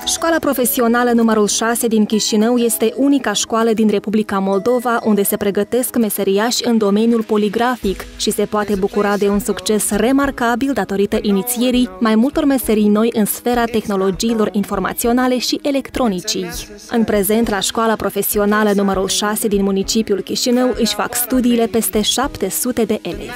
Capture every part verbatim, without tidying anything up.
Școala profesională numărul șase din Chișinău este unica școală din Republica Moldova unde se pregătesc meseriași în domeniul poligrafic și se poate bucura de un succes remarcabil datorită inițierii mai multor meserii noi în sfera tehnologiilor informaționale și electronicii. În prezent, la școala profesională numărul șase din municipiul Chișinău își fac studiile peste șapte sute de elevi.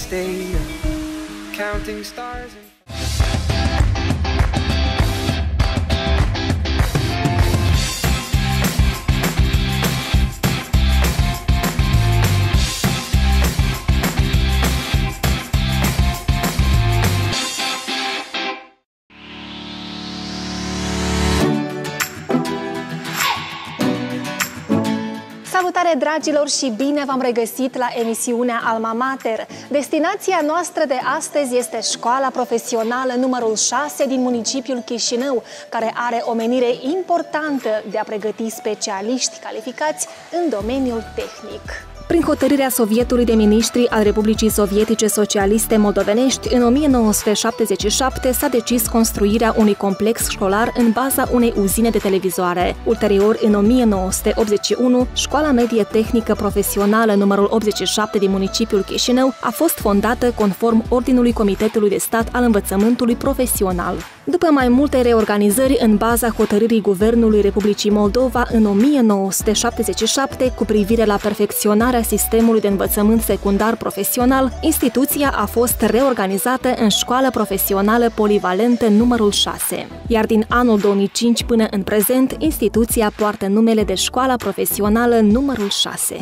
Salutare, dragilor, și bine v-am regăsit la emisiunea Alma Mater. Destinația noastră de astăzi este școala profesională numărul șase din municipiul Chișinău, care are o menire importantă de a pregăti specialiști calificați în domeniul tehnic. Prin hotărârea Sovietului de Miniștri al Republicii Sovietice Socialiste Moldovenești, în o mie nouă sute șaptezeci și șapte s-a decis construirea unui complex școlar în baza unei uzine de televizoare. Ulterior, în o mie nouă sute optzeci și unu, Școala Medie Tehnică Profesională numărul optzeci și șapte din municipiul Chișinău a fost fondată conform Ordinului Comitetului de Stat al Învățământului Profesional. După mai multe reorganizări în baza hotărârii Guvernului Republicii Moldova în o mie nouă sute șaptezeci și șapte cu privire la perfecționarea sistemului de învățământ secundar profesional, instituția a fost reorganizată în Școală Profesională Polivalentă numărul șase. Iar din anul două mii cinci până în prezent, instituția poartă numele de Școala Profesională numărul șase.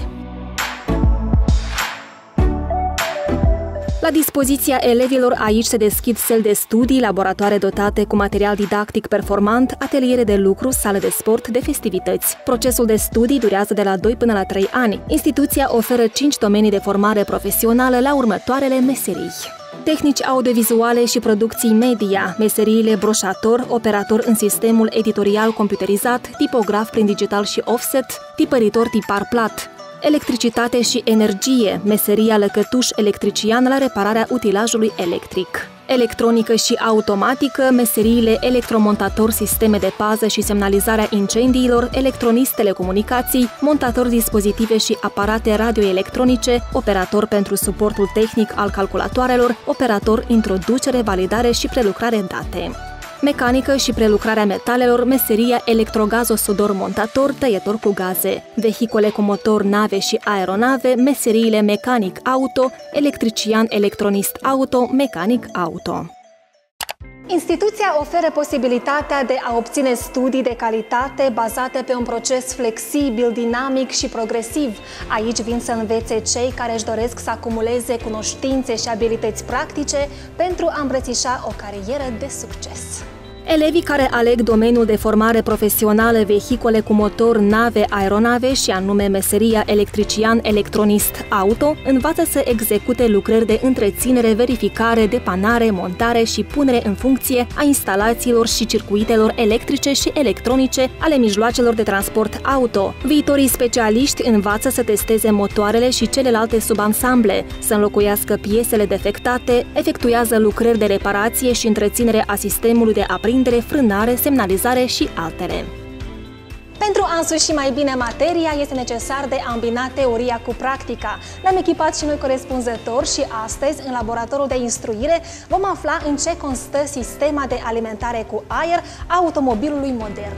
La dispoziția elevilor aici se deschid săli de studii, laboratoare dotate cu material didactic performant, ateliere de lucru, sală de sport, de festivități. Procesul de studii durează de la doi până la trei ani. Instituția oferă cinci domenii de formare profesională la următoarele meserii: tehnici audiovizuale și producții media, meseriile broșator, operator în sistemul editorial computerizat, tipograf prin digital și offset, tipăritor tipar plat, electricitate și energie, meseria lăcătuș electrician la repararea utilajului electric, electronică și automatică, meseriile electromontator, sisteme de pază și semnalizarea incendiilor, electronist telecomunicații, montator dispozitive și aparate radioelectronice, operator pentru suportul tehnic al calculatoarelor, operator introducere, validare și prelucrare date, mecanică și prelucrarea metalelor, meseria electrogazosudor montator, tăietor cu gaze, vehicule cu motor, nave și aeronave, meseriile mecanic auto, electrician electronist auto, mecanic auto. Instituția oferă posibilitatea de a obține studii de calitate bazate pe un proces flexibil, dinamic și progresiv. Aici vin să învețe cei care își doresc să acumuleze cunoștințe și abilități practice pentru a îmbrățișa o carieră de succes. Elevii care aleg domeniul de formare profesională vehicole cu motor, nave, aeronave și anume meseria electrician electronist auto, învață să execute lucrări de întreținere, verificare, depanare, montare și punere în funcție a instalațiilor și circuitelor electrice și electronice ale mijloacelor de transport auto. Viitorii specialiști învață să testeze motoarele și celelalte subansamble, să înlocuiască piesele defectate, efectuează lucrări de reparație și întreținere a sistemului de aprindere, frânare, semnalizare și altele. Pentru a însuși mai bine materia, este necesar de a îmbina teoria cu practica. Ne-am echipat și noi corespunzător și astăzi, în laboratorul de instruire, vom afla în ce constă sistema de alimentare cu aer a automobilului modern.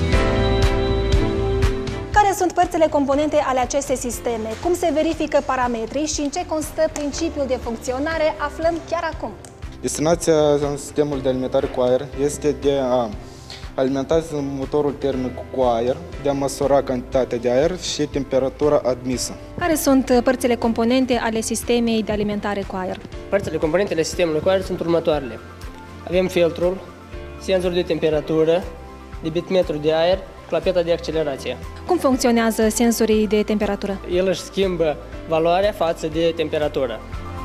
Care sunt părțile componente ale acestei sisteme? Cum se verifică parametrii și în ce constă principiul de funcționare? Aflăm chiar acum. Destinația sistemului de alimentare cu aer este de a alimenta motorul termic cu aer, de a măsura cantitatea de aer și temperatura admisă. Care sunt părțile componente ale sistemei de alimentare cu aer? Părțile componente ale sistemului cu aer sunt următoarele. Avem filtrul, senzor de temperatură, debitmetru de aer, clapeta de accelerație. Cum funcționează senzorii de temperatură? El își schimbă valoarea față de temperatură.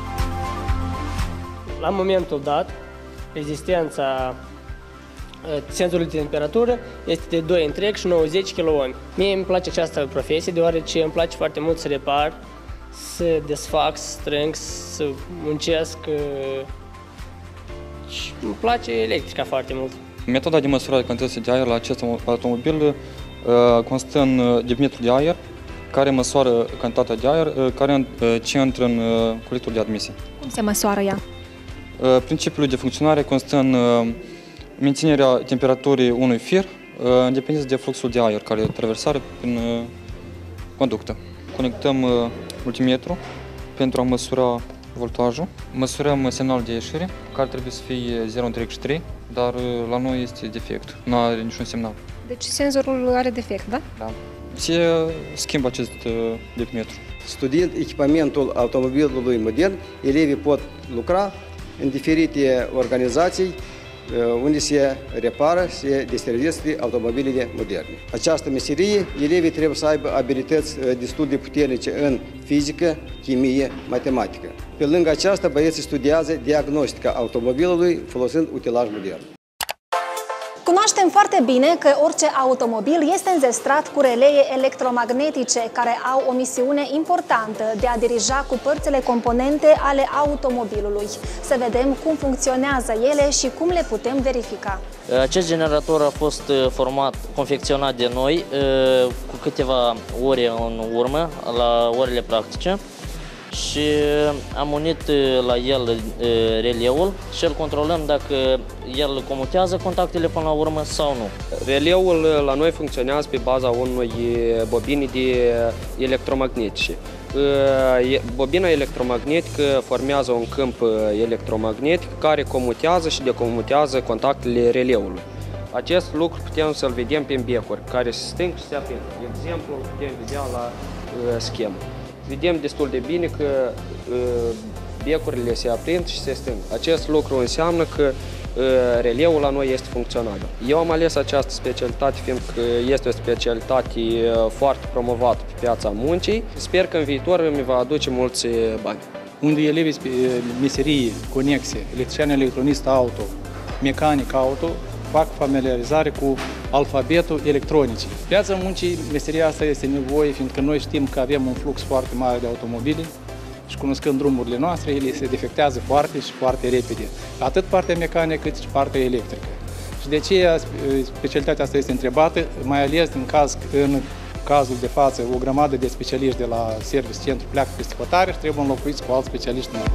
La momentul dat, rezistența senzorului de temperatură este de doi întreg și nouăzeci kiloohmi. Mie îmi place această profesie deoarece îmi place foarte mult să repar, să desfac, să strâng, să muncesc și îmi place electrica foarte mult. Metoda de măsurare a cantității de aer la acest automobil uh, constă în debitmetru de aer, care măsoară cantitatea de aer uh, care uh, ce intră în uh, colectorul de admisie. Cum se măsoară ea? Uh, principiul de funcționare constă în uh, menținerea temperaturii unui fir, uh, în dependență de fluxul de aer care traversare prin uh, conductă. Conectăm uh, multimetru pentru a măsura voltajul. Măsurăm semnalul de ieșire, care trebuie să fie zero virgulă trei, dar la noi este defect, nu are niciun semnal. Deci senzorul are defect, da? Da. Se schimbă acest debitmetru. Studiind echipamentul automobilului modern, elevii pot lucra în diferite organizații unde se repară, se deservesc automobilele moderne. Această meserie, elevii trebuie să aibă abilități destul de puternice în fizică, chimie, matematică. Pe lângă aceasta, băieții studiază diagnostica automobilului folosind utilaj modern. Cunoaștem foarte bine că orice automobil este înzestrat cu relee electromagnetice care au o misiune importantă de a dirija cu părțile componente ale automobilului. Să vedem cum funcționează ele și cum le putem verifica. Acest generator a fost format, confecționat de noi cu câteva ore în urmă, la orele practice, și am unit la el releul și îl controlăm dacă el comutează contactele până la urmă sau nu. Releul la noi funcționează pe baza unui bobini de electromagnetice. Bobina electromagnetică formează un câmp electromagnetic care comutează și decomutează contactele releului. Acest lucru putem să-l vedem pe becuri, care se sting și se aprind. De exemplu, putem vedea la schemă. Vedem destul de bine că uh, becurile se aprind și se sting. Acest lucru înseamnă că uh, releul la noi este funcționabil. Eu am ales această specialitate fiindcă este o specialitate uh, foarte promovată pe piața muncii. Sper că în viitor mi va aduce mulți bani. Unde elevii meserie conexe, electrician electronist auto, mecanic auto, fac familiarizare cu alfabetul electronicii. Piața muncii, meseria asta este nevoie, fiindcă noi știm că avem un flux foarte mare de automobile și cunoscând drumurile noastre, ele se defectează foarte și foarte repede. Atât partea mecanică cât și partea electrică. Și de aceea specialitatea asta este întrebată, mai ales în, caz, în cazul de față, o grămadă de specialiști de la service centru pleacă peste hotare și trebuie înlocuiți cu alți specialiști noi.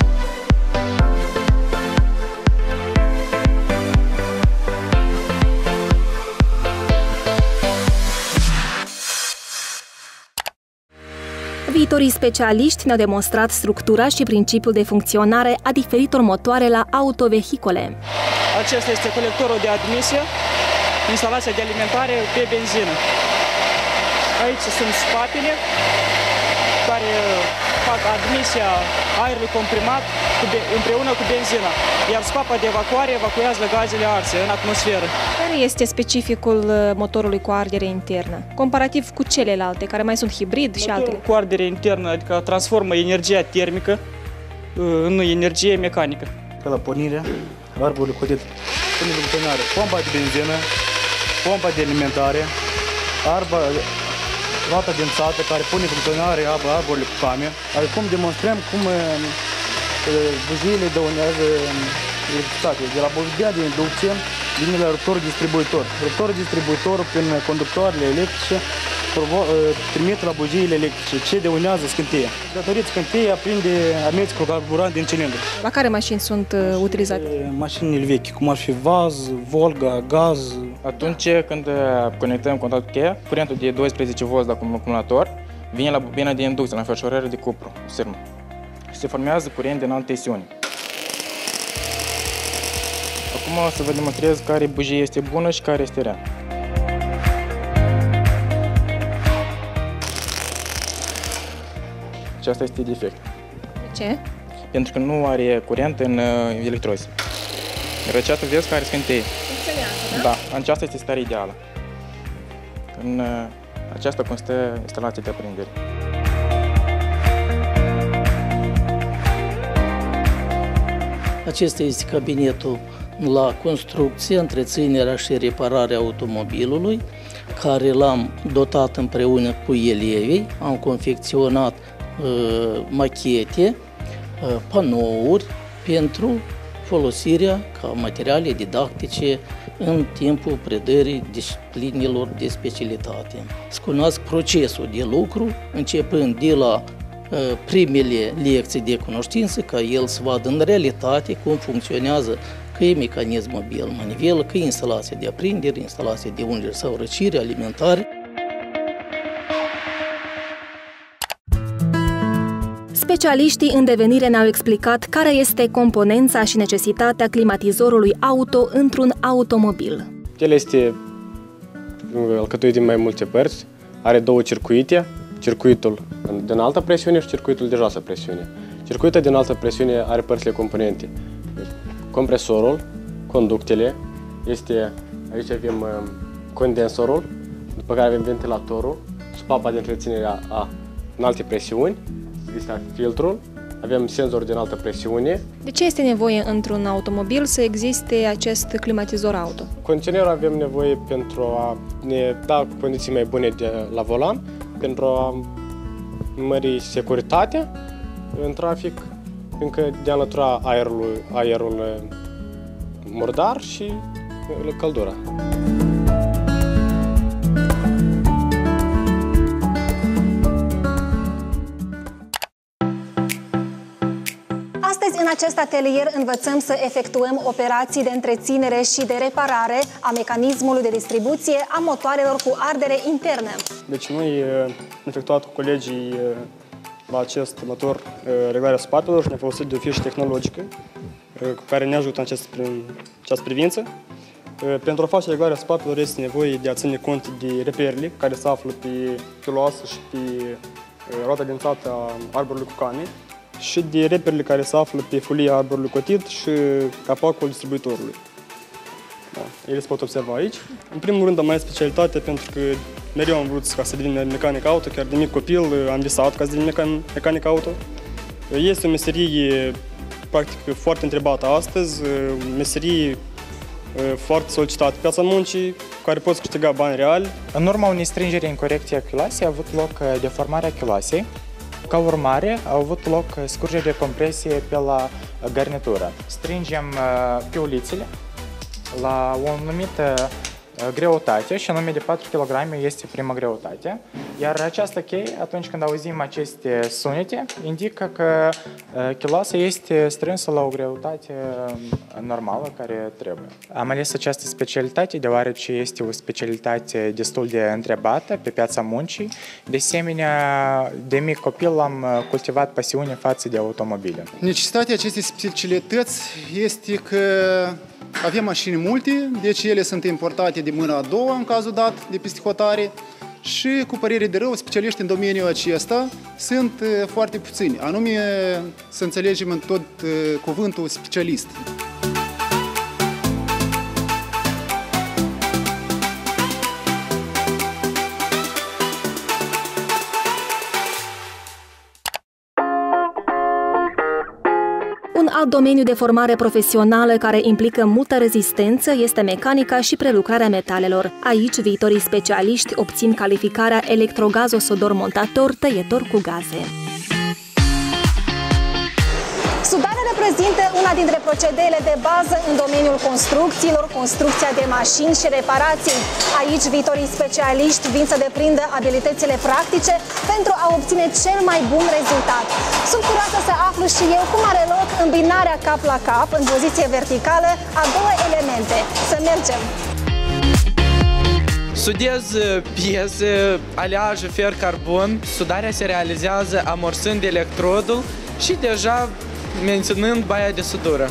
Viitorii specialiști ne-au demonstrat structura și principiul de funcționare a diferitor motoare la autovehicole. Acesta este colectorul de admisie, instalația de alimentare pe benzină. Aici sunt spatele care fac admisia aerului comprimat împreună cu benzina, iar spapa de evacuare evacuează gazele arse în atmosferă. Care este specificul motorului cu ardere internă, comparativ cu celelalte, care mai sunt hibrid și altele? Motorul cu ardere internă, adică transformă energia termică în energie mecanică. Pe la pornirea arbului codit, pune funcționare pompa de benzină, pompa de alimentare, arba roata dențată care pune funcționare arborile cu camer. Adică cum demonstrăm cum bujiile dăunează electricitate. De la bujia de inducție vine la ruptorul distribuitor. Ruptorul distribuitor, prin conductoarele electrice, trimite la bujiile electrice, ce dăunează scânteia. Datorită scânteii aprinde ameți cu carburant din cilindru. La care mașini sunt uh, utilizate? Mașinile vechi, cum ar fi Vaz, Volga, Gaz. Atunci când conectăm contactul cheia, curentul de doisprezece volți la acumulator vine la bobina de inducție, la înfășurare de cupru, sârmă. Și se formează curent de înaltă tensiune. Acum o să vă demonstrez care bujie este bună și care este rea. Aceasta este defect. De ce? Pentru că nu are curent în uh, electrozi. Răceatul vezi care scânteie. Funcționează, da? Da, aceasta este starea ideală. În uh, aceasta constă instalația de aprindere. Acesta este cabinetul la construcție, întreținerea și repararea automobilului, care l-am dotat împreună cu elevii. Am confecționat uh, machete, uh, panouri pentru folosirea ca materiale didactice în timpul predării disciplinelor de specialitate. Să cunoască procesul de lucru, începând de la primele lecții de cunoștință, ca el să vadă în realitate cum funcționează, că e mecanism mobil manivelă, că e instalație de aprindere, instalație de ungere sau răcire, alimentare. Specialiștii în devenire ne-au explicat care este componența și necesitatea climatizorului auto într-un automobil. El este alcătuit din mai multe părți, are două circuite, circuitul de înaltă presiune și circuitul de joasă presiune. Circuitul de înaltă presiune are părțile componente. Compresorul, conductele, este, aici avem condensorul, după care avem ventilatorul, supapa de întreținere a înalte presiuni, este filtrul, avem senzor de înaltă presiune. De ce este nevoie într-un automobil să existe acest climatizor auto? Condiționerul avem nevoie pentru a ne da condiții mai bune de la volan, pentru a mări securitatea în trafic, încă de a înlătura aerul, aerul murdar și căldura. Astăzi, în acest atelier, învățăm să efectuăm operații de întreținere și de reparare a mecanismului de distribuție a motoarelor cu ardere internă. Deci noi am efectuat cu colegii la acest motor reglarea spatelor și ne-am folosit de o fișă tehnologică care ne ajută în acest, în această privință. Pentru a face reglarea spatelor este nevoie de a ține cont de reperele care se află pe piloasă și pe roata dențată a arborului cu cane și de reperele care se află pe folia arborului cotit și capacul distribuitorului. Da, ele se pot observa aici. În primul rând am mai specialitate pentru că mereu am vrut ca să devin mecanic auto, chiar de mic copil am visat ca să devin mecanic auto. Este o meserie practic foarte întrebată astăzi, o meserie foarte solicitată pe piața muncii, cu care poți câștiga bani reali. În urma unei strângeri incorecte a chiloasei a avut loc deformarea chiloasei. Ca urmare, au avut loc scurgeri de compresie pe la garnitură. Strângem piulițele la o anumită greutate, și anume de patru kilograme este prima greutate. Iar această cheie, atunci când auzim aceste sunete, indică că chiloasa este strânsă la o greutate normală care trebuie. Am ales această specialitate deoarece este o specialitate destul de întrebată pe piața muncii. De asemenea, de mic copil am cultivat pasiune față de automobile. Necesitatea acestei specialități este că avem mașini multe, deci ele sunt importate de mâna a doua, în cazul dat, de peste hotare, și, cu părere de rău, specialiști în domeniul acesta sunt foarte puțini, anume să înțelegem în tot cuvântul specialist. Un alt domeniu de formare profesională care implică multă rezistență este mecanica și prelucrarea metalelor. Aici, viitorii specialiști obțin calificarea electrogazosodor montator tăietor cu gaze. Sudarea reprezintă una dintre procedeele de bază în domeniul construcțiilor, construcția de mașini și reparații. Aici, viitorii specialiști vin să deprindă abilitățile practice pentru a obține cel mai bun rezultat. Sunt curioasă să aflu și eu cum are loc îmbinarea cap la cap, în poziție verticală, a două elemente. Să mergem! Sudez piese, aleajă fer-carbon, sudarea se realizează amorsând electrodul și deja menținând baia de sudură.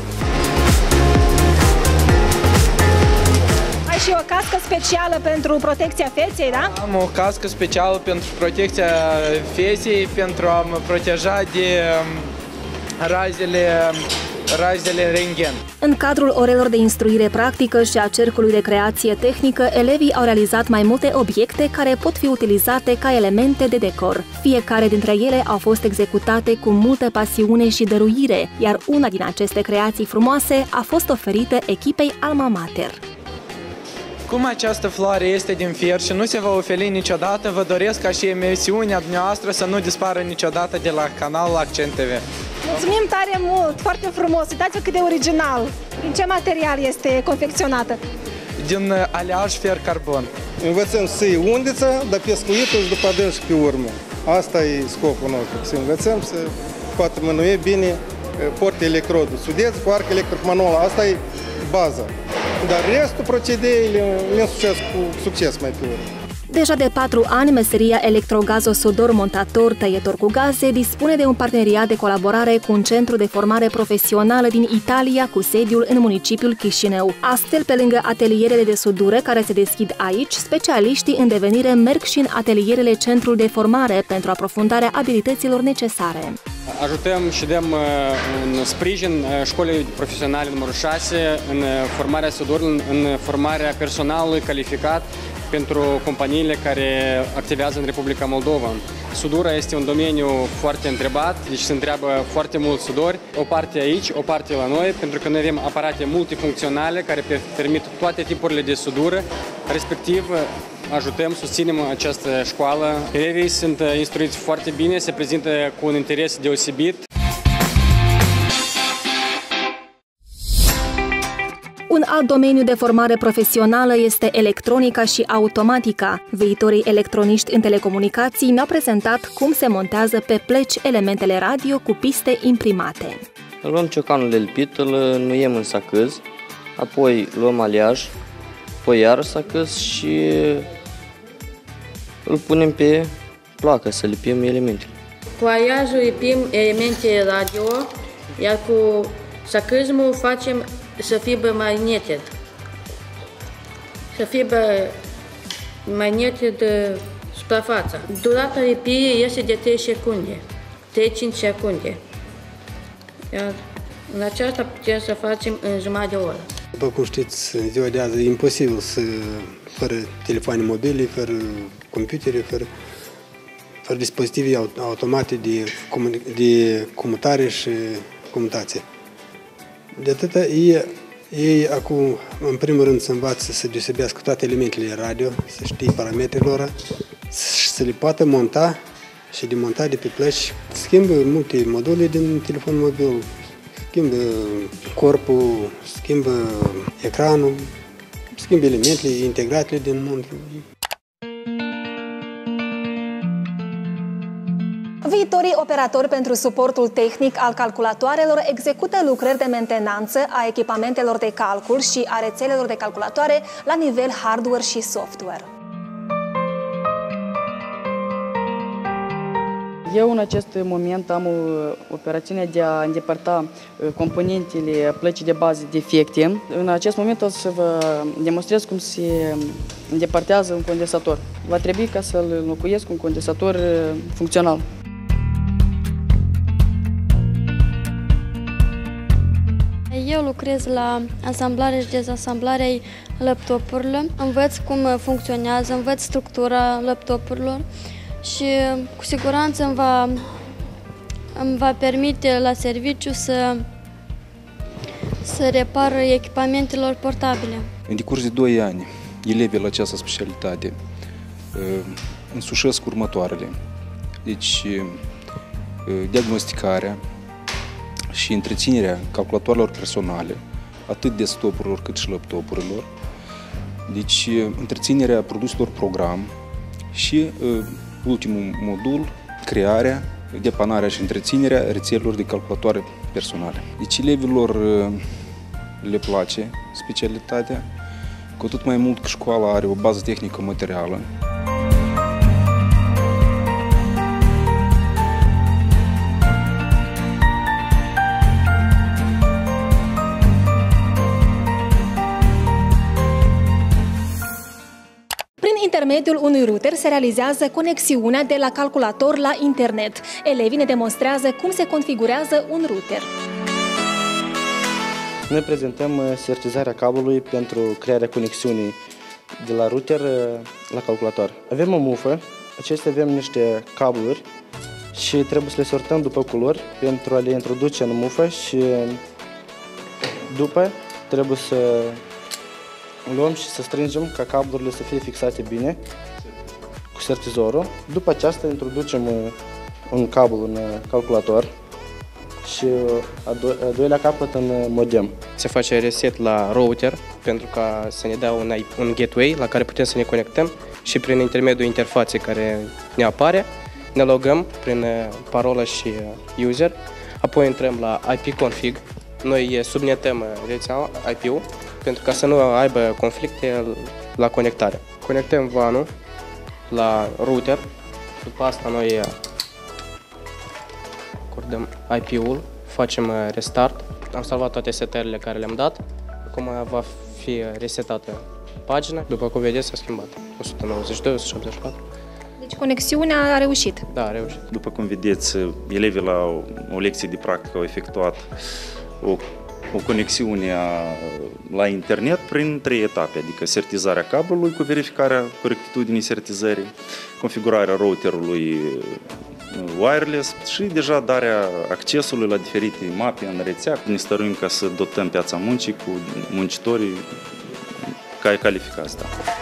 Ai și o cască specială pentru protecția feței, da? Am o cască specială pentru protecția feței, pentru a mă proteja de razele, razele rentgen. În cadrul orelor de instruire practică și a cercului de creație tehnică, elevii au realizat mai multe obiecte care pot fi utilizate ca elemente de decor. Fiecare dintre ele au fost executate cu multă pasiune și dăruire, iar una din aceste creații frumoase a fost oferită echipei Alma Mater. Cum această floare este din fier și nu se va ofeli niciodată, vă doresc ca și emisiunea dumneavoastră să nu dispară niciodată de la canalul Accent T V. Mulțumim tare mult, foarte frumos, uitați-vă cât de original. Din ce material este confecționată? din aleaj fer-carbon. Învățăm să iei undița, dar pescuitul și după adânc și pe urmă. Asta e scopul nostru, să învățăm să poată mânui bine porte electrodul. Sudeți cu arc electric manual, asta e baza. Dar restul procedeile le însușesc cu succes mai pe urmă. Deja de patru ani, meseria electrogazosudor montator tăietor cu gaze dispune de un parteneriat de colaborare cu un centru de formare profesională din Italia cu sediul în municipiul Chișinău. Astfel, pe lângă atelierele de sudură care se deschid aici, specialiștii în devenire merg și în atelierele centrul de formare pentru aprofundarea abilităților necesare. Ajutăm și dăm un sprijin școlii profesionale numărul șase în formarea sudurilor, în formarea personalului calificat pentru companiile care activează în Republica Moldova. Sudura este un domeniu foarte întrebat, deci se întreabă foarte mulți sudori, o parte aici, o parte la noi, pentru că noi avem aparate multifuncționale care permit toate tipurile de sudură, respectiv ajutăm, susținem această școală. Elevii sunt instruiți foarte bine, se prezintă cu un interes deosebit. Un alt domeniu de formare profesională este electronica și automatica. Viitorii electroniști în telecomunicații ne-au prezentat cum se montează pe pleci elementele radio cu piste imprimate. Luăm ciocanul de lipit, îl înnoiem în sacâz, apoi luăm aliaj, apoi iar sacâz și îl punem pe placă să lipim elementele. Cu aliajul lipim elemente radio, iar cu sacâzmul facem să fie magneted. Să fie magneted de suprafața. Durata lipirii este de trei secunde, trei cinci secunde. Iar în aceasta putem să facem în jumătate de oră. După cum știți, în ziua de azi e imposibil să, fără telefoane mobile, fără computere, fără, fără dispozitive automate de, de comutare și comutație. De atâta, ei, ei acum, în primul rând, să învață să deosebească toate elementele radio, să știe parametrii lor, să le poată monta și demonta de pe plăci. Schimbă multe module din telefon mobil, schimbă corpul, schimbă ecranul, schimbă elementele integrate din mult. Viitorii operatori pentru suportul tehnic al calculatoarelor execută lucrări de mentenanță a echipamentelor de calcul și a rețelelor de calculatoare la nivel hardware și software. Eu în acest moment am operațiunea de a îndepărta componentele plăcii de bază defecte. În acest moment o să vă demonstrez cum se îndepărtează un condensator. Va trebui ca să-l înlocuiesc cu un condensator funcțional. Eu lucrez la asamblare și dezasamblarea laptopurilor, învăț cum funcționează, învăț structura laptopurilor și cu siguranță îmi va, îmi va permite la serviciu să, să repar echipamentelor portabile. În decurs de doi ani, elevii la această specialitate însușesc următoarele. Deci, diagnosticarea și întreținerea calculatoarelor personale, atât desktopurilor cât și laptopurilor, deci întreținerea produselor program și ultimul modul, crearea, depanarea și întreținerea rețelelor de calculatoare personale. Deci elevilor le place specialitatea, cu atât mai mult că școala are o bază tehnică materială. Prin intermediul unui router se realizează conexiunea de la calculator la internet. Elevii ne demonstrează cum se configurează un router. Noi prezentăm sertizarea cablului pentru crearea conexiunii de la router la calculator. Avem o mufă, acestea avem niște cabluri și trebuie să le sortăm după culori pentru a le introduce în mufă și după trebuie să luăm și să strângem ca cablurile să fie fixate bine cu sertizorul. După aceasta introducem un cablu în calculator și a, do a doilea capăt în modem. se face reset la router pentru ca să ne dea un, un gateway la care putem să ne conectăm și prin intermediul interfaței care ne apare, ne logăm prin parolă și user, apoi intrăm la I P config. Noi subnetăm rețeaua I P-ul pentru ca să nu aibă conflicte la conectare. Conectăm vanul la router, după asta noi acordăm I P-ul, facem restart. Am salvat toate setările care le-am dat, acum va fi resetată pagina. După cum vedeți, s-a schimbat o sută nouăzeci și doi, o sută șaptezeci și patru. Deci conexiunea a reușit. Da, a reușit. După cum vedeți, elevii la o, o lecție de practică au efectuat o, o conexiune a, la internet prin trei etape, adică sertizarea cablului cu verificarea corectitudinii sertizării, configurarea routerului wireless și deja darea accesului la diferite mape în rețea. Ne stăruim ca să dotăm piața muncii cu muncitorii care calificați. Da.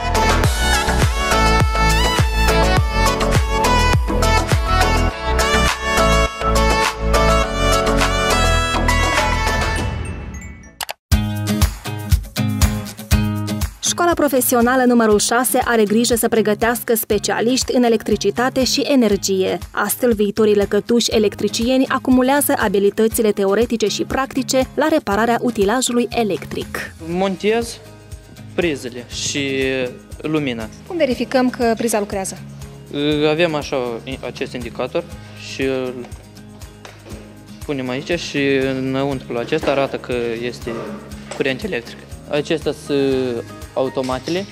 Școala profesională numărul șase are grijă să pregătească specialiști în electricitate și energie. Astfel, viitorii lăcătuși electricieni acumulează abilitățile teoretice și practice la repararea utilajului electric. Montez prizele și lumina. Cum verificăm că priza lucrează? Avem așa acest indicator și îl punem aici și înăuntru acesta arată că este curent electric. Acestea sunt automatele.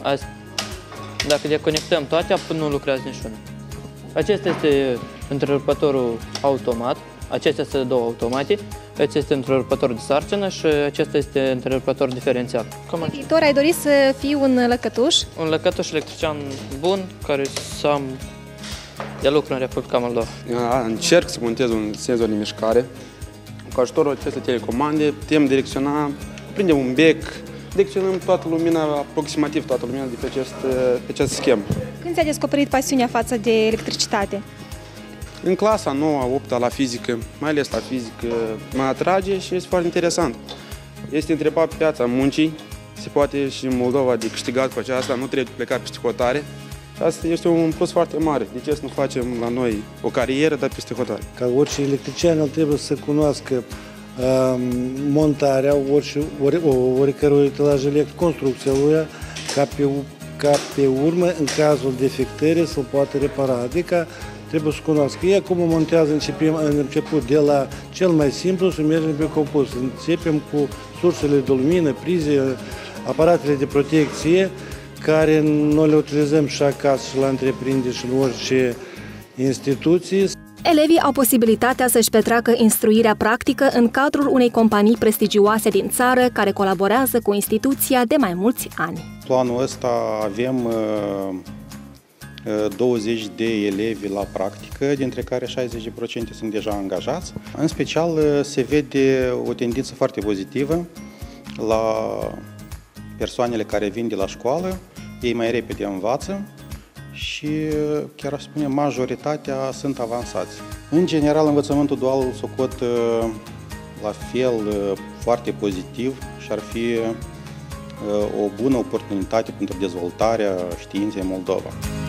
Dacă deconectăm toate, nu lucrează niciuna. Acesta este întrerupătorul automat. Acestea sunt două automate. Acesta este întrerupătorul de sarcină și acesta este întrerupător diferențial. În viitor ai dorit să fii un lăcătuș? Un lăcătuș electrician bun, care să am de lucru în Republica Moldova. Încerc să montez un senzor de mișcare. Cu ajutorul acestei telecomande putem direcționa, prindem un bec, direcționăm toată lumina, aproximativ toată lumina de pe acest, pe acest schemă. Când ți-a descoperit pasiunea față de electricitate? În clasa nouă, a opta la fizică, mai ales la fizică, mă atrage și este foarte interesant. Este întrebat pe piața muncii, se poate și în Moldova de câștigat cu aceasta, nu trebuie pleca peste hotare. Asta este un plus foarte mare. De ce să nu facem la noi o carieră, dar peste hotare? Ca orice electrician, el trebuie să cunoască uh, montarea orice, ori, oricărui utilaj electric, construcția lui, ca pe, ca pe urmă, în cazul defectării, să-l poată repara. Adică trebuie să cunoască. Ei acum montează, începem, în început de la cel mai simplu și mergem pe compus. Începem cu sursele de lumină, prize, aparatele de protecție, care noi le utilizăm și acasă, și la întreprinderi, și în orice instituție. Elevii au posibilitatea să-și petreacă instruirea practică în cadrul unei companii prestigioase din țară, care colaborează cu instituția de mai mulți ani. Planul ăsta avem douăzeci de elevi la practică, dintre care șaizeci la sută sunt deja angajați. În special se vede o tendință foarte pozitivă la persoanele care vin de la școală, ei mai repede învață și, chiar aș spune, majoritatea sunt avansați. În general, învățământul dual îl socot la fel foarte pozitiv și ar fi o bună oportunitate pentru dezvoltarea științei în Moldova.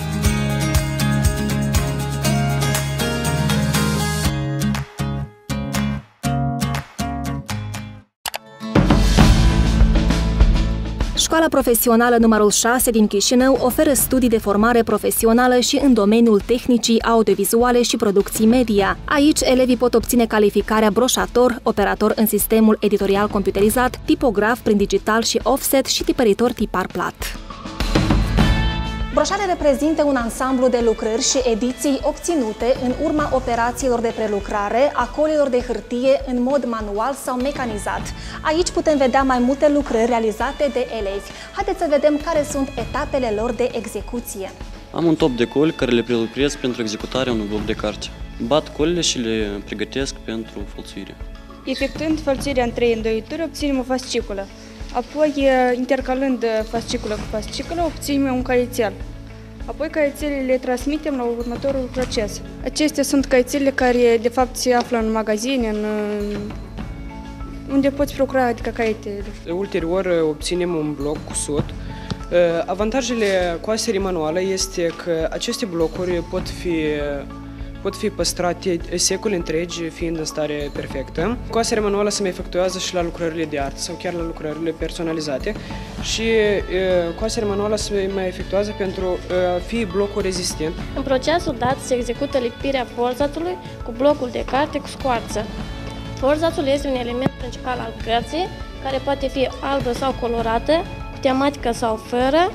Școala profesională numărul șase din Chișinău oferă studii de formare profesională și în domeniul tehnicii audiovizuale și producții media. Aici, elevii pot obține calificarea broșator, operator în sistemul editorial computerizat, tipograf prin digital și offset și tipăritor tipar plat. Broșare reprezintă un ansamblu de lucrări și ediții obținute în urma operațiilor de prelucrare a colilor de hârtie în mod manual sau mecanizat. Aici putem vedea mai multe lucrări realizate de elevi. Haideți să vedem care sunt etapele lor de execuție. Am un top de coli care le prelucrez pentru executarea unui bloc de carte. Bat colile și le pregătesc pentru fălțuire. Efectuând fălțuirea în trei îndoituri, obținem o fasciculă. Apoi, intercalând fasciculă cu fasciculă, obținem un caietel. Apoi, caietelele le transmitem la următorul proces. Acestea sunt caietelele care, de fapt, se află în magazine, în, unde poți procura adică caietele. Ulterior obținem un bloc cusut. Avantajele coaserii manuale este că aceste blocuri pot fi, pot fi păstrate secole întregi, fiind în stare perfectă. Coaserea manuală se mai efectuează și la lucrările de artă sau chiar la lucrările personalizate și coaserea manuală se mai efectuează pentru a fi blocul rezistent. În procesul dat se execută lipirea forzațului cu blocul de carte cu scoarță. Forzațul este un element principal al cărții, care poate fi albă sau colorată, cu tematică sau fără.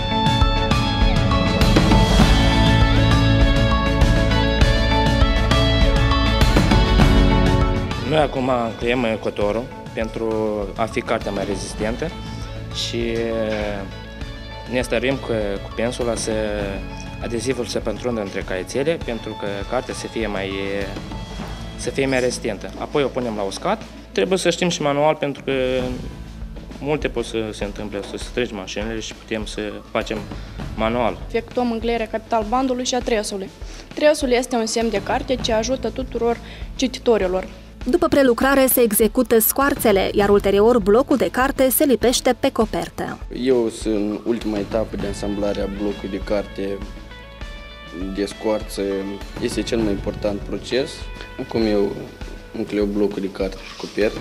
Noi acum creăm cotorul pentru a fi cartea mai rezistentă și ne stărim cu, cu pensula să adezivul să pătrundă între caiețele pentru că cartea să fie mai să fie mai rezistentă. Apoi o punem la uscat. Trebuie să știm și manual pentru că multe pot să se întâmple, să strici mașinile și putem să facem manual. Efectuăm îngleirea capital bandului și a tresului. Tresul este un semn de carte ce ajută tuturor cititorilor. După prelucrare se execută scoarțele, iar ulterior blocul de carte se lipește pe copertă. Eu sunt în ultima etapă de asamblare a blocului de carte de scoarță. Este cel mai important proces. Acum eu încleu blocul de carte pe copertă.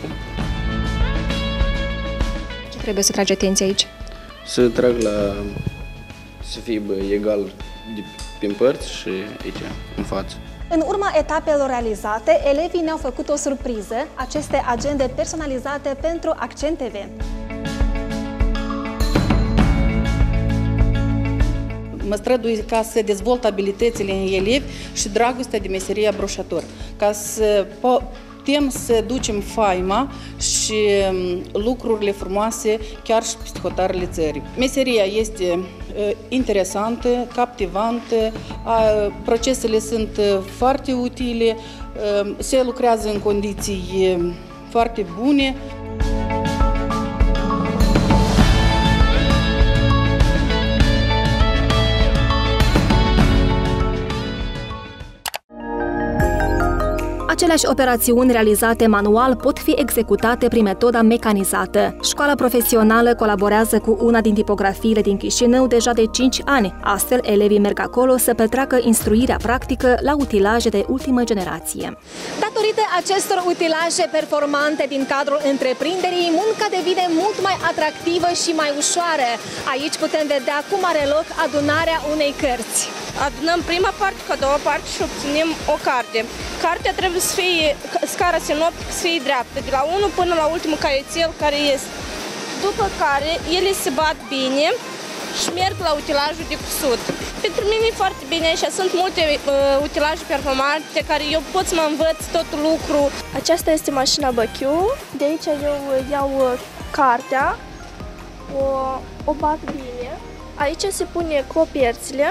Ce trebuie să tragi atenție aici? Să trag la... să fie bă, egal de pe părți și aici, în față. În urma etapelor realizate, elevii ne-au făcut o surpriză, aceste agende personalizate pentru Accent T V. Mă strădui ca să dezvolt abilitățile în elevi și dragostea de meseria broșator, ca să putem să ducem faima și lucrurile frumoase chiar și peste hotarele țării. Meseria este interesantă, captivantă, procesele sunt foarte utile, se lucrează în condiții foarte bune. Aceleași operațiuni realizate manual pot fi executate prin metoda mecanizată. Școala profesională colaborează cu una din tipografiile din Chișinău deja de cinci ani. Astfel, elevii merg acolo să petreacă instruirea practică la utilaje de ultimă generație. Datorită acestor utilaje performante din cadrul întreprinderii, munca devine mult mai atractivă și mai ușoară. Aici putem vedea cum are loc adunarea unei cărți. Adunăm prima parte cu a doua parte și obținem o carte. Cartea trebuie să fie, scara sinoptică să fie dreaptă, de la unu până la ultimul caietel care este. După care ele se bat bine și merg la utilajul de cusut. Pentru mine e foarte bine și sunt multe uh, utilaje performante care eu pot să mă învăț tot lucru. Aceasta este mașina Băchiu. De aici eu iau cartea, o, o bat bine. Aici se pune coperțile.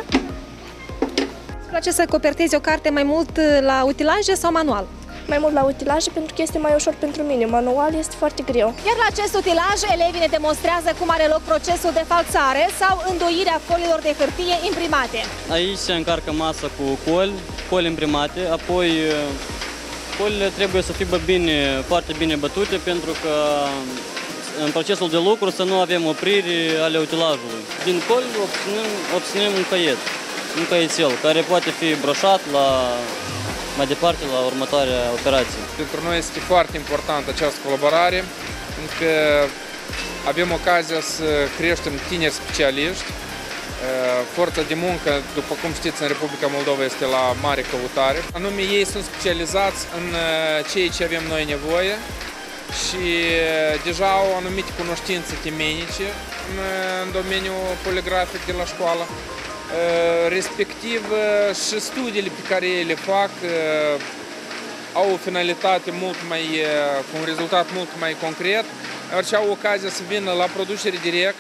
Îți place să copertezi o carte mai mult la utilaje sau manual? Mai mult la utilaje pentru că este mai ușor pentru mine. Manual este foarte greu. Iar la acest utilaj, elevii ne demonstrează cum are loc procesul de falțare sau îndoirea foliilor de hârtie imprimate. Aici se încarcă masa cu coli, coli imprimate, apoi colile trebuie să fie bine, foarte bine bătute pentru că în procesul de lucru să nu avem opriri ale utilajului. Din coli obținem, obținem un caiet. Un caietel care poate fi broșat la, mai departe la următoarea operație. Pentru noi este foarte importantă această colaborare, pentru că avem ocazia să creștem tineri specialiști. Forța de muncă, după cum știți, în Republica Moldova este la mare căutare. Anume, ei sunt specializați în ceea ce avem noi nevoie și deja au anumite cunoștințe temenice în domeniul poligrafic de la școală. Respectiv și studiile pe care ei le fac au o finalitate mult mai, cu un rezultat mult mai concret, orice au ocazia să vină la producere direct.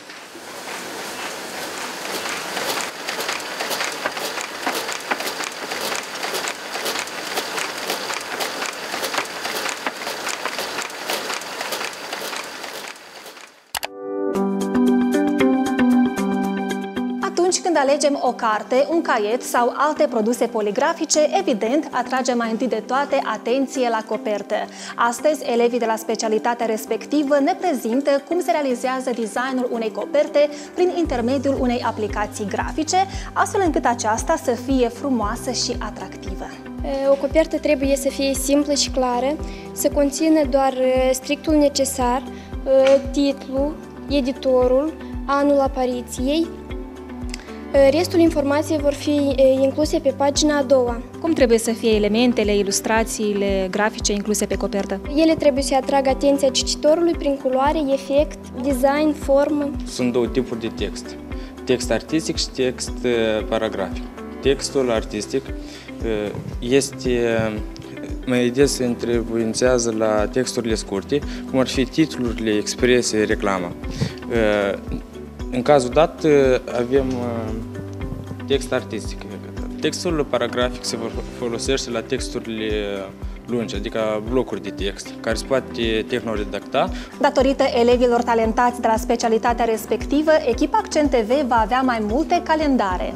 alegem o carte, un caiet sau alte produse poligrafice, evident, atragem mai întâi de toate atenție la copertă. Astăzi, elevii de la specialitatea respectivă ne prezintă cum se realizează designul unei coperte prin intermediul unei aplicații grafice, astfel încât aceasta să fie frumoasă și atractivă. O copertă trebuie să fie simplă și clară, să conțină doar strictul necesar, titlul, editorul, anul apariției. Restul informației vor fi incluse pe pagina a doua. Cum trebuie să fie elementele, ilustrațiile grafice incluse pe copertă? Ele trebuie să atragă atenția cititorului prin culoare, efect, design, formă. Sunt două tipuri de text. Text artistic și text paragrafic. Textul artistic este mai des se întrebuințează la texturile scurte, cum ar fi titlurile, expresie, reclama. În cazul dat avem text artistic. Textul paragrafic se folosește la texturile lungi, adică blocuri de text, care se poate tehnoredacta. Datorită elevilor talentați de la specialitatea respectivă, echipa Accent T V va avea mai multe calendare.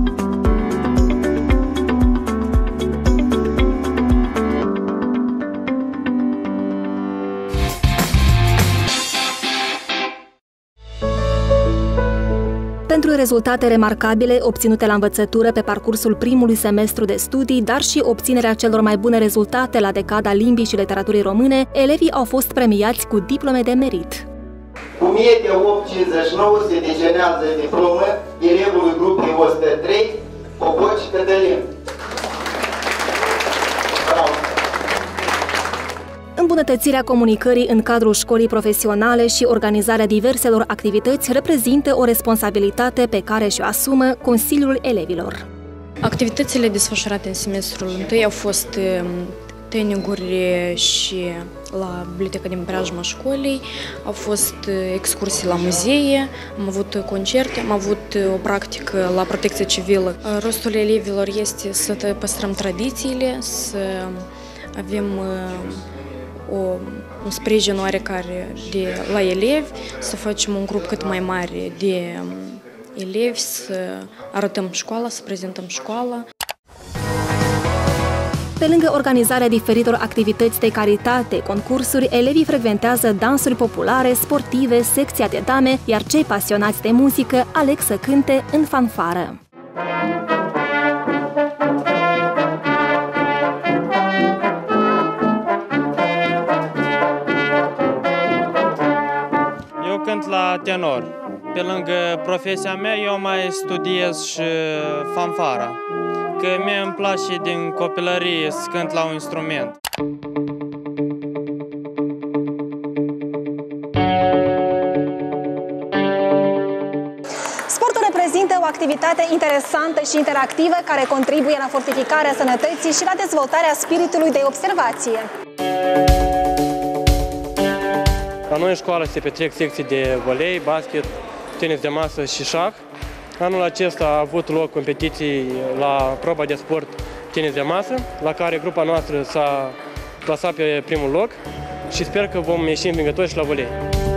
Pentru rezultate remarcabile obținute la învățătură pe parcursul primului semestru de studii, dar și obținerea celor mai bune rezultate la decada limbii și literaturii române, elevii au fost premiați cu diplome de merit. Cu mie de opt virgulă cincizeci și nouă se decernează diplomă elevului grupului o sută trei, Popoci Cătălin. Bravo! Îmbunătățirea comunicării în cadrul școlii profesionale și organizarea diverselor activități reprezintă o responsabilitate pe care și-o asumă Consiliul Elevilor. Activitățile desfășurate în semestrul întâi au fost traininguri și la biblioteca din preajma școlii, au fost excursii la muzee, am avut concerte, am avut o practică la protecție civilă. Rostul elevilor este să păstrăm tradițiile, să avem O, un sprijin oarecare de la elevi, să facem un grup cât mai mare de elevi, să arătăm școala, să prezentăm școala. Pe lângă organizarea diferitor activități de caritate, concursuri, elevii frecventează dansuri populare, sportive, secția de dame, iar cei pasionați de muzică aleg să cânte în fanfară. Cânt la tenor. Pe lângă profesia mea, eu mai studiez și fanfara, că mie îmi place din copilărie să cânt la un instrument. Sportul reprezintă o activitate interesantă și interactivă care contribuie la fortificarea sănătății și la dezvoltarea spiritului de observație. La noi în școală se petrec secții de volei, basket, tenis de masă și șah. Anul acesta a avut loc competiții la proba de sport tenis de masă, la care grupa noastră s-a clasat pe primul loc și sper că vom ieși învingători și la volei.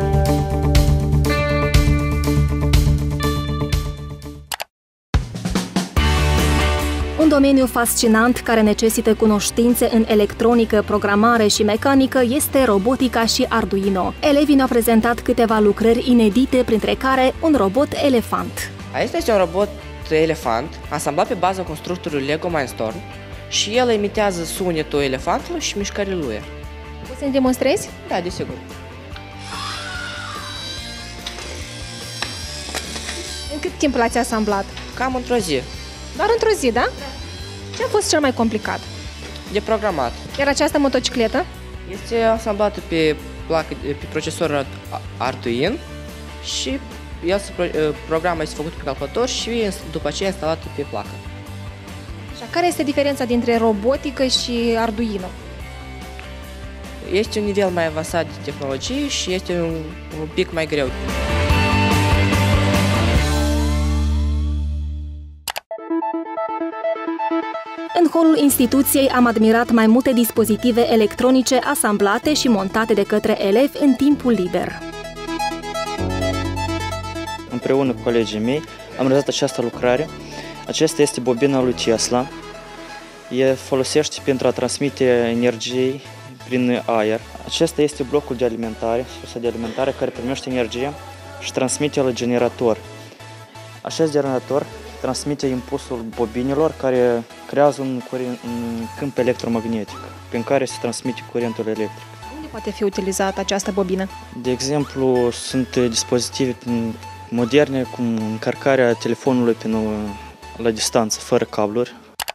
Un domeniu fascinant care necesită cunoștințe în electronică, programare și mecanică este robotica și Arduino. Elevii ne-au prezentat câteva lucrări inedite, printre care un robot elefant. Acesta este un robot elefant asamblat pe baza constructorului Lego Mindstorm și el imitează sunetul elefantului și mișcările lui. Poți să-mi demonstrezi? Da, desigur. În cât timp l-ați asamblat? Cam într-o zi. Doar într-o zi, da? Ce a fost cel mai complicat? De programat. Iar această motocicletă? Este asamblată pe, placă, pe procesor Arduino și el se, programa este făcută pe calculator și după aceea instalată pe placă. Și care este diferența dintre robotică și Arduino? Este un nivel mai avansat de tehnologie și este un, un pic mai greu. În holul instituției am admirat mai multe dispozitive electronice asamblate și montate de către elevi în timpul liber. Împreună cu colegii mei am realizat această lucrare. Aceasta este bobina lui Tesla. E folosește pentru a transmite energie prin aer. Acesta este blocul de alimentare, sursa de alimentare care primește energie și transmite la generator. Acest generator transmite impulsul bobinilor care creează un, curent, un câmp electromagnetic prin care se transmite curentul electric. Unde poate fi utilizată această bobină? De exemplu, sunt dispozitive moderne cum încărcarea telefonului pe la distanță, fără cabluri.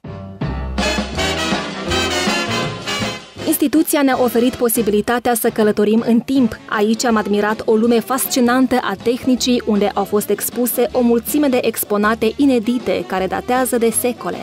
Instituția ne-a oferit posibilitatea să călătorim în timp. Aici am admirat o lume fascinantă a tehnicii, unde au fost expuse o mulțime de exponate inedite care datează de secole.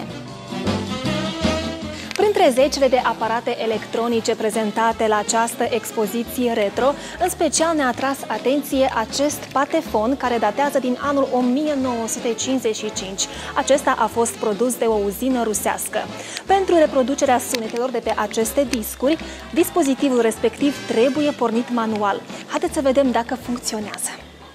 Printre zecile de aparate electronice prezentate la această expoziție retro, în special ne-a atras atenție acest patefon care datează din anul o mie nouă sute cincizeci și cinci. Acesta a fost produs de o uzină rusească. Pentru reproducerea sunetelor de pe aceste discuri, dispozitivul respectiv trebuie pornit manual. Haideți să vedem dacă funcționează.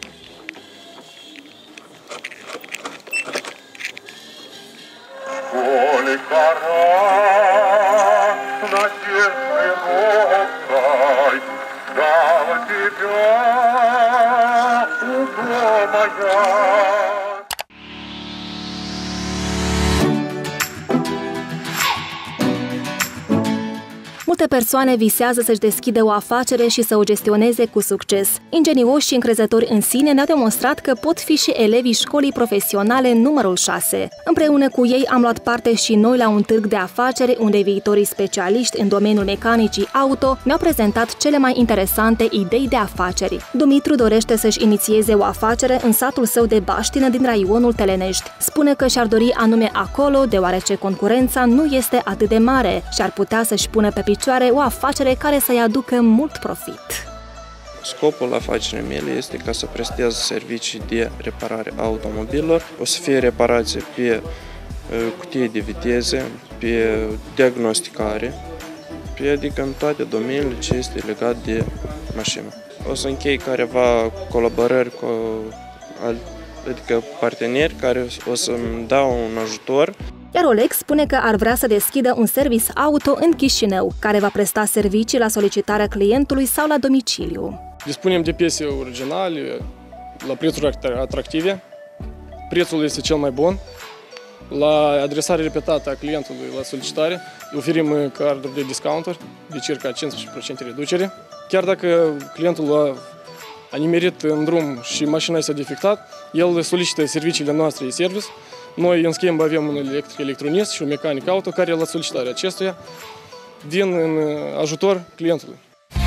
Multe persoane visează să-și deschidă o afacere și să o gestioneze cu succes. Ingenioși și încrezători în sine ne-au demonstrat că pot fi și elevii școlii profesionale numărul șase. Împreună cu ei am luat parte și noi la un târg de afaceri unde viitorii specialiști în domeniul mecanicii auto ne-au prezentat cele mai interesante idei de afaceri. Dumitru dorește să-și inițieze o afacere în satul său de Baștină din raionul Telenești. Spune că și-ar dori anume acolo, deoarece concurența nu este atât de mare și ar putea să-și pună pe picioare o afacere care să-i aducă mult profit. Scopul afacerii mele este ca să prestez servicii de reparare a automobilelor. O să fie reparație pe cutii de viteze, pe diagnosticare, pe, adică în toate domeniile ce este legat de mașină. O să închei careva colaborări cu adică parteneri care o să-mi dau un ajutor. Iar Oleg spune că ar vrea să deschidă un service auto în Chișinău, care va presta servicii la solicitarea clientului sau la domiciliu. Dispunem de piese originale, la prețuri atractive. Prețul este cel mai bun. La adresare repetată a clientului la solicitare, oferim carduri de discounturi de circa cincizeci la sută reducere. Chiar dacă clientul a nimerit în drum și mașina este defectat, el solicită serviciile noastre de service. Noi, în schimb, avem un electric electronist și un mecanic auto care, la solicitarea acestuia, vin în ajutor clientului.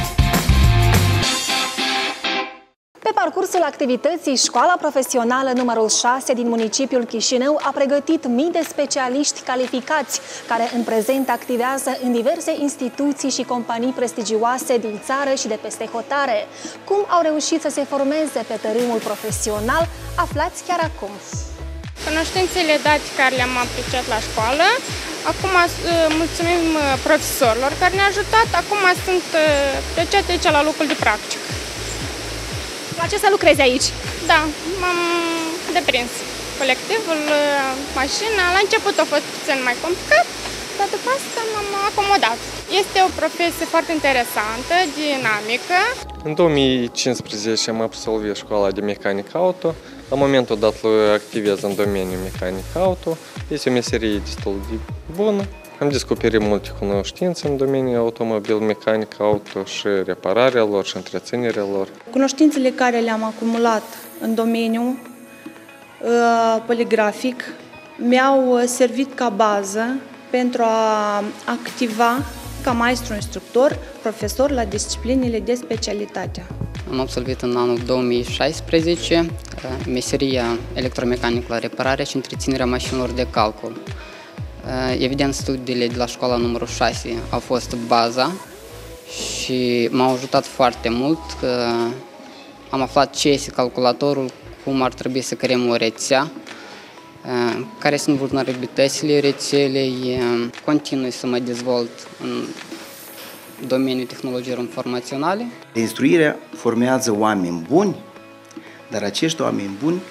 Pe parcursul activității, școala profesională numărul șase din municipiul Chișinău a pregătit mii de specialiști calificați, care în prezent activează în diverse instituții și companii prestigioase din țară și de peste hotare. Cum au reușit să se formeze pe tărâmul profesional, aflați chiar acum. Cunoștințele date care le-am aplicat la școală, acum mulțumim profesorilor care ne-au ajutat, acum sunt plecate aici la locul de practică. La ce să lucrezi aici? Da, m-am deprins. Colectivul, mașina, la început a fost puțin mai complicat, dar după asta m-am acomodat. Este o profesie foarte interesantă, dinamică. În două mii cincisprezece am absolvit școala de mecanic auto. La momentul dat activez în domeniul mecanic auto. Este o meserie destul de bună. Am descoperit multe cunoștințe în domeniul automobil, mecanic auto și repararea lor și întreținerea lor. Cunoștințele care le-am acumulat în domeniul uh, poligrafic mi-au servit ca bază pentru a activa ca maestru instructor, profesor la disciplinele de specialitate. Am absolvit în anul două mii șaisprezece meseria electromecanică la reparare și întreținerea mașinilor de calcul. Evident, studiile de la școala numărul șase au fost baza și m-au ajutat foarte mult. Am aflat ce este calculatorul, cum ar trebui să creăm o rețea, care sunt vulnerabilitățile rețelei, continui să mă dezvolt în domeniul tehnologiilor informaționale. Instruirea formează oameni buni, dar acești oameni buni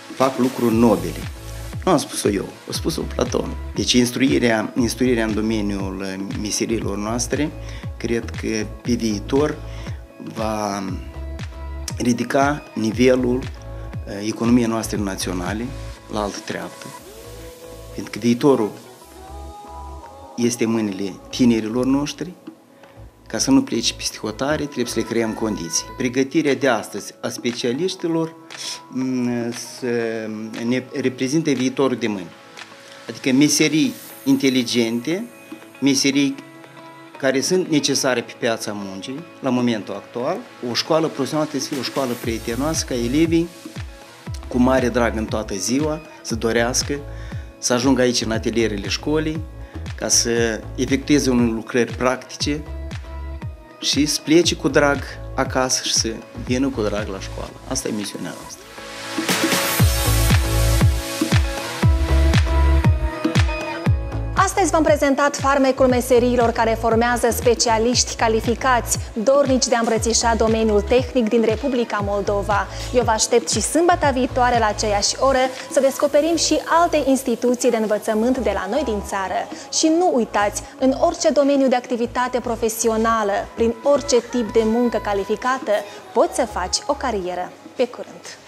fac lucruri nobile. Nu am spus-o eu, a spus-o Platon. Deci instruirea, instruirea în domeniul meserilor noastre, cred că pe viitor va ridica nivelul economiei noastre naționale la altă treaptă. Pentru că viitorul este în mâinile tinerilor noștri. Ca să nu pleci peste hotare, trebuie să le creăm condiții. Pregătirea de astăzi a specialiștilor să ne reprezinte viitorul de mâine. Adică meserii inteligente, meserii care sunt necesare pe piața muncii la momentul actual. O școală profesională trebuie să fie o școală prietenoasă, ca elevii cu mare drag în toată ziua să dorească să ajungă aici în atelierele școlii, ca să efectueze unele lucrări practice și să plece cu drag acasă și să vină cu drag la școală. Asta e misiunea noastră. Astăzi v-am prezentat farmecul meseriilor care formează specialiști calificați, dornici de a îmbrățișa domeniul tehnic din Republica Moldova. Eu vă aștept și sâmbătă viitoare la aceeași oră să descoperim și alte instituții de învățământ de la noi din țară. Și nu uitați, în orice domeniu de activitate profesională, prin orice tip de muncă calificată, poți să faci o carieră. Pe curând!